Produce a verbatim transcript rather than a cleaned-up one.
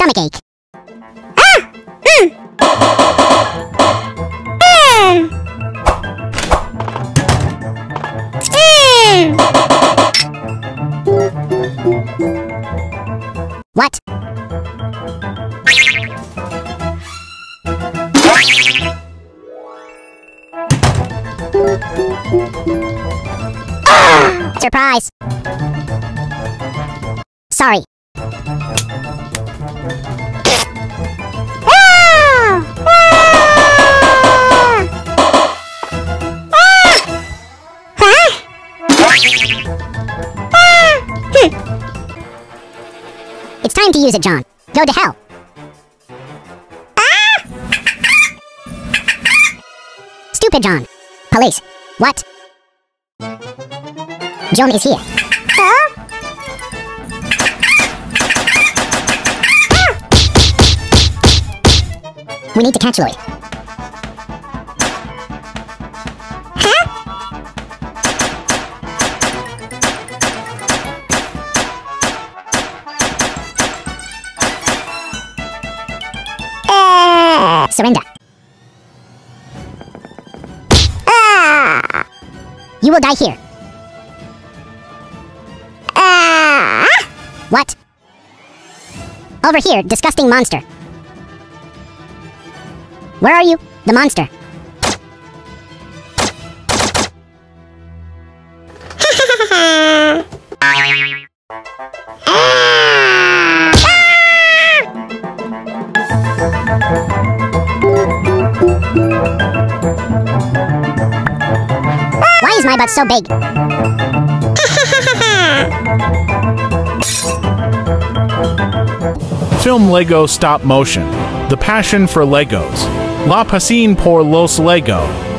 stomachache. Ah! Mm. Mm. What? Ah! Surprise! Sorry. It's time to use it, John. Go to hell. Ah! Stupid John. Police. What? John is here. Huh? Ah! We need to catch Louis. Surrender. Ah! You will die here. Ah! What? Over here, disgusting monster. Where are you? The monster. Why is my butt so big? Film Lego Stop Motion. The passion for Legos. La pasión por los Lego.